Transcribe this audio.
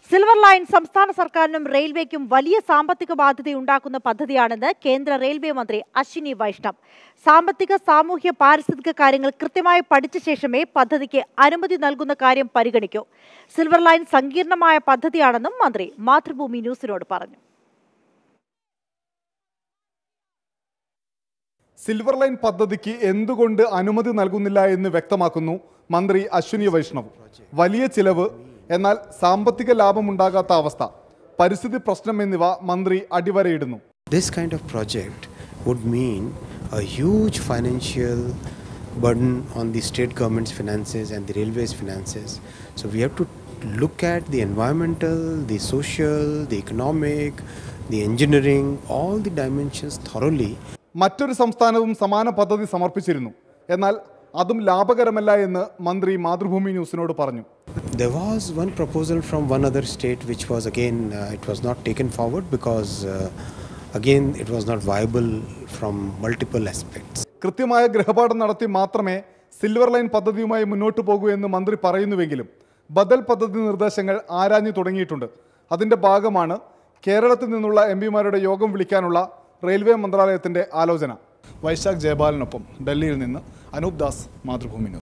Silver line സംസ്ഥാന സർക്കാരിനും റെയിൽവേക്കും വലിയ സാമ്പത്തിക ബാധ്യതയുണ്ടാക്കുന്ന പദ്ധതിയാണെന്ന് കേന്ദ്ര റെയിൽവേ മന്ത്രി അശ്വിനി വൈഷ്ണവ്. സാമ്പത്തിക, സാമൂഹ്യ, പാരിസ്ഥിതിക കാര്യങ്ങൾ കൃത്യമായി പഠിച്ച ശേഷമേ പദ്ധതിക്ക് അനുമതി നൽകുന്ന കാര്യം പരിഗണിക്കൂ. സിൽവർ ലൈൻ സങ്കീർണമായ പദ്ധതിയാണെന്നും മന്ത്രി മാതൃഭൂമി ന്യൂസിനോട് പറഞ്ഞു. സിൽവർ ലൈൻ പദ്ധതിക്ക് എന്തുകൊണ്ട് അനുമതി നൽകുന്നില്ല എന്ന് വ്യക്തമാക്കുന്നു മന്ത്രി അശ്വിനി വൈഷ്ണവ്. വലിയ ചിലവ്, എന്നാൽ സാമ്പത്തിക ലാഭമുണ്ടാകാത്ത അവസ്ഥ, പരിസ്ഥിതി പ്രശ്നം എന്നിവ മന്ത്രി അടിവരയിടുന്നു. This kind of project would mean a huge financial burden on the state government's finances and the railways finances. So we have to look at the environmental, the social, the economic, the engineering, all the dimensions thoroughly. മറ്റൊരു സംസ്ഥാനവും സമാന പദ്ധതി സമർപ്പിച്ചിരുന്നു, എന്നാൽ അതും ലാഭകരമല്ല എന്ന് മന്ത്രി മാതൃഭൂമി ന്യൂസിനോട് പറഞ്ഞു. There was one proposal from one other state which was again it was not taken forward because again it was not viable from multiple aspects. കൃത്യമായ ഗ്രഹപാഠം നടത്തി മാത്രമേ സിൽവർ ലൈൻ പദ്ധതിയുമായി മുന്നോട്ട് പോകൂ എന്ന് മന്ത്രി പറയുന്നുവെങ്കിലും ബദൽ പദ്ധതി നിർദ്ദേശങ്ങൾ ആരാഞ്ഞു തുടങ്ങിയിട്ടുണ്ട്. അതിന്റെ ഭാഗമാണ് കേരളത്തിൽ നിന്നുള്ള എംപിമാരുടെ യോഗം വിളിക്കാനുള്ള റെയിൽവേ മന്ത്രാലയത്തിന്റെ ആലോചന. വൈശാഖ് ജയപാലിനൊപ്പം ഡൽഹിയിൽ നിന്ന് അനൂപ് ദാസ്, മാതൃഭൂമി ന്യൂസ്.